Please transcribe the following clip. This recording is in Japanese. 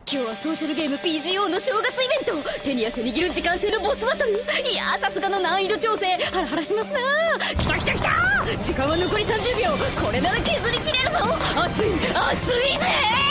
今日はソーシャルゲーム PGO の正月イベント。手に汗握る時間制のボスバトル。いやー、さすがの難易度調整。ハラハラしますなー。来た来た来たー。時間は残り30秒。これなら削りきれるぞ。熱い熱いぜー。